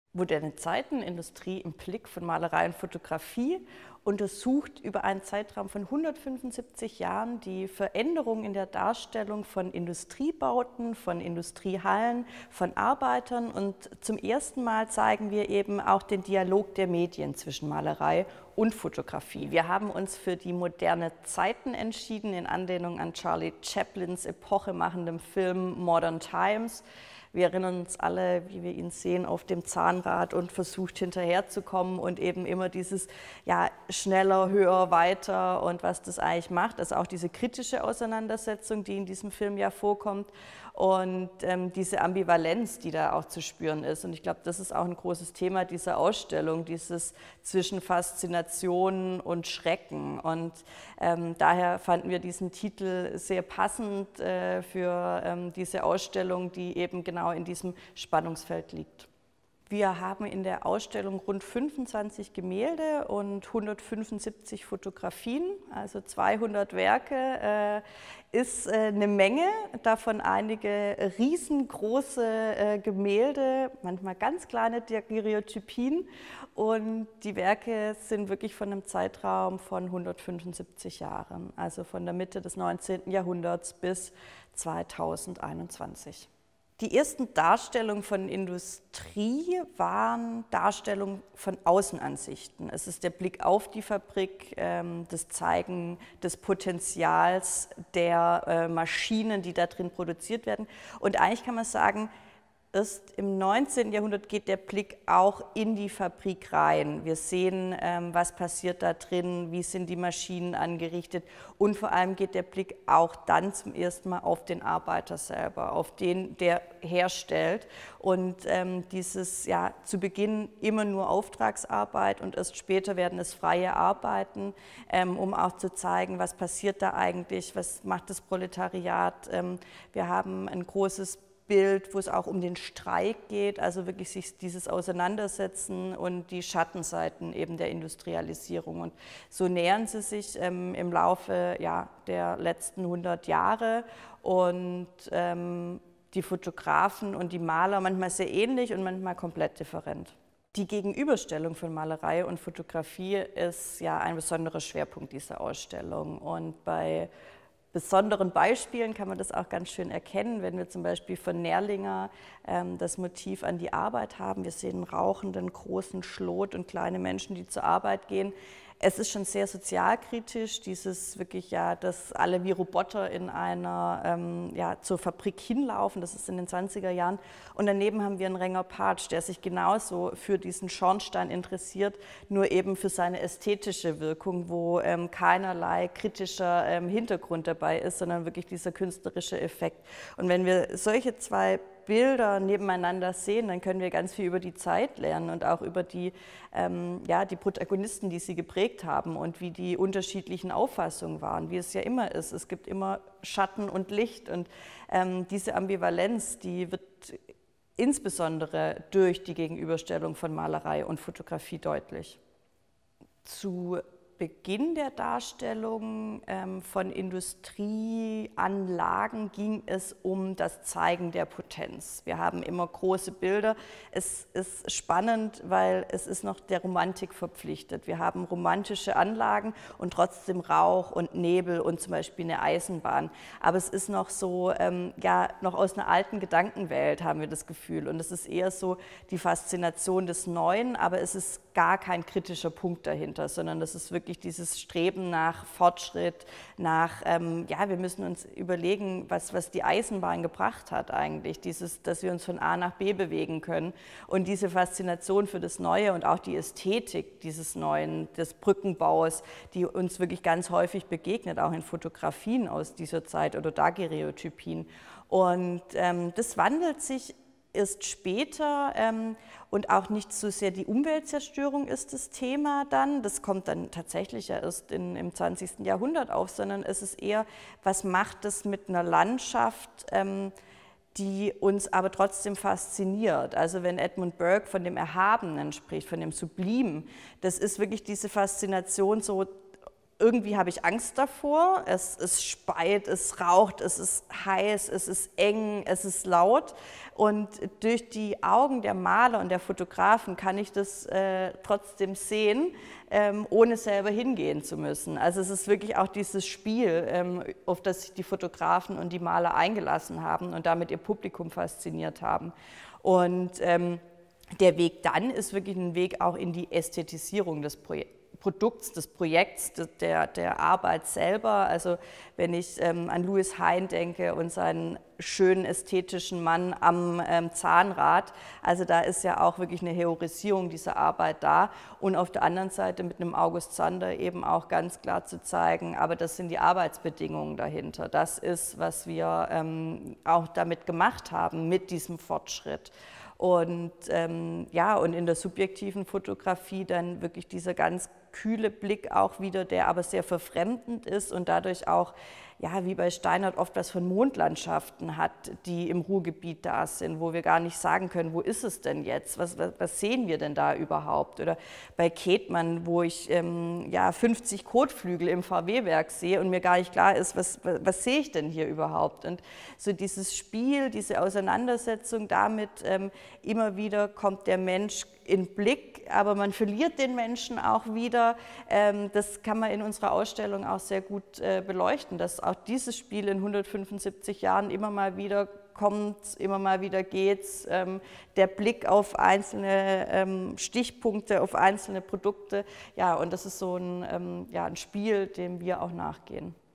Moderne Zeiten, Industrie im Blick von Malerei und Fotografie untersucht über einen Zeitraum von 175 Jahren die Veränderung in der Darstellung von Industriebauten, von Industriehallen, von Arbeitern, und zum ersten Mal zeigen wir eben auch den Dialog der Medien zwischen Malerei und Fotografie. Wir haben uns für die moderne Zeiten entschieden, in Anlehnung an Charlie Chaplins epochemachendem Film Modern Times. Wir erinnern uns alle, wie wir ihn sehen, auf dem Zahnrad und versucht hinterherzukommen und eben immer dieses schneller, höher, weiter und was das eigentlich macht. Also auch diese kritische Auseinandersetzung, die in diesem Film ja vorkommt, und diese Ambivalenz, die da auch zu spüren ist. Und ich glaube, das ist auch ein großes Thema dieser Ausstellung, dieses zwischen Faszination und Schrecken. Und daher fanden wir diesen Titel sehr passend für diese Ausstellung, die eben genau in diesem Spannungsfeld liegt. Wir haben in der Ausstellung rund 25 Gemälde und 175 Fotografien, also 200 Werke, ist eine Menge, davon einige riesengroße Gemälde, manchmal ganz kleine Daguerreotypien, und die Werke sind wirklich von einem Zeitraum von 175 Jahren, also von der Mitte des 19. Jahrhunderts bis 2021. Die ersten Darstellungen von Industrie waren Darstellungen von Außenansichten. Es ist der Blick auf die Fabrik, das Zeigen des Potenzials der Maschinen, die da drin produziert werden. Und eigentlich kann man sagen, erst im 19. Jahrhundert geht der Blick auch in die Fabrik rein. Wir sehen, was passiert da drin, wie sind die Maschinen angerichtet, und vor allem geht der Blick auch dann zum ersten Mal auf den Arbeiter selber, auf den, der herstellt. Und dieses zu Beginn immer nur Auftragsarbeit und erst später werden es freie Arbeiten, um auch zu zeigen, was passiert da eigentlich, was macht das Proletariat. Wir haben ein großes Bild, wo es auch um den Streik geht, also wirklich sich dieses Auseinandersetzen und die Schattenseiten eben der Industrialisierung. Und so nähern sie sich im Laufe der letzten 100 Jahre, und die Fotografen und die Maler manchmal sehr ähnlich und manchmal komplett different. Die Gegenüberstellung von Malerei und Fotografie ist ein besonderer Schwerpunkt dieser Ausstellung, und bei besonderen Beispielen kann man das auch ganz schön erkennen, wenn wir zum Beispiel von Nerlinger das Motiv an die Arbeit haben. Wir sehen einen rauchenden großen Schlot und kleine Menschen, die zur Arbeit gehen. Es ist schon sehr sozialkritisch, dieses wirklich dass alle wie Roboter in einer zur Fabrik hinlaufen, das ist in den 20er Jahren. Und daneben haben wir einen Renger Partsch, der sich genauso für diesen Schornstein interessiert, nur eben für seine ästhetische Wirkung, wo keinerlei kritischer Hintergrund dabei ist, sondern wirklich dieser künstlerische Effekt. Und wenn wir solche zwei Bilder nebeneinander sehen, dann können wir ganz viel über die Zeit lernen und auch über die Protagonisten, die sie geprägt haben und wie die unterschiedlichen Auffassungen waren, wie es ja immer ist. Es gibt immer Schatten und Licht, und diese Ambivalenz, die wird insbesondere durch die Gegenüberstellung von Malerei und Fotografie deutlich. Zu Beginn der Darstellung von Industrieanlagen ging es um das Zeigen der Potenz. Wir haben immer große Bilder. Es ist spannend, weil es ist noch der Romantik verpflichtet. Wir haben romantische Anlagen und trotzdem Rauch und Nebel und zum Beispiel eine Eisenbahn. Aber es ist noch so, noch aus einer alten Gedankenwelt, haben wir das Gefühl. Und es ist eher so die Faszination des Neuen, aber es ist gar kein kritischer Punkt dahinter, sondern das ist wirklich dieses Streben nach Fortschritt, nach, wir müssen uns überlegen, was die Eisenbahn gebracht hat eigentlich, dass wir uns von A nach B bewegen können, und diese Faszination für das Neue und auch die Ästhetik dieses Neuen, des Brückenbaus, die uns wirklich ganz häufig begegnet, auch in Fotografien aus dieser Zeit oder Daguerreotypien. Und das wandelt sich erst später, und auch nicht so sehr die Umweltzerstörung ist das Thema dann, das kommt dann tatsächlich ja erst im 20. Jahrhundert auf, sondern es ist eher, was macht es mit einer Landschaft, die uns aber trotzdem fasziniert. Also wenn Edmund Burke von dem Erhabenen spricht, von dem Sublimen, das ist wirklich diese Faszination so irgendwie habe ich Angst davor. Es speit, es raucht, es ist heiß, es ist eng, es ist laut. Und durch die Augen der Maler und der Fotografen kann ich das trotzdem sehen, ohne selber hingehen zu müssen. Also es ist wirklich auch dieses Spiel, auf das sich die Fotografen und die Maler eingelassen haben und damit ihr Publikum fasziniert haben. Und der Weg dann ist wirklich ein Weg auch in die Ästhetisierung des Produkts, des Projekts, der Arbeit selber. Also wenn ich an Louis Hein denke und seinen schönen ästhetischen Mann am Zahnrad, also da ist ja auch wirklich eine Heroisierung dieser Arbeit da. Und auf der anderen Seite mit einem August Sander eben auch ganz klar zu zeigen, aber das sind die Arbeitsbedingungen dahinter. Das ist, was wir auch damit gemacht haben, mit diesem Fortschritt. Und ja, und in der subjektiven Fotografie dann wirklich dieser ganz kühle Blick auch wieder, der aber sehr verfremdend ist und dadurch auch, ja, wie bei Steinert oft was von Mondlandschaften hat, die im Ruhrgebiet da sind, wo wir gar nicht sagen können, wo ist es denn jetzt, was sehen wir denn da überhaupt? Oder bei Ketmann, wo ich ja, 50 Kotflügel im VW-Werk sehe und mir gar nicht klar ist, was sehe ich denn hier überhaupt? Und so dieses Spiel, diese Auseinandersetzung damit, immer wieder kommt der Mensch in Blick, aber man verliert den Menschen auch wieder. Das kann man in unserer Ausstellung auch sehr gut beleuchten, dass auch dieses Spiel in 175 Jahren immer mal wieder kommt, immer mal wieder geht's. Der Blick auf einzelne Stichpunkte, auf einzelne Produkte. Ja, und das ist so ein, ja, ein Spiel, dem wir auch nachgehen.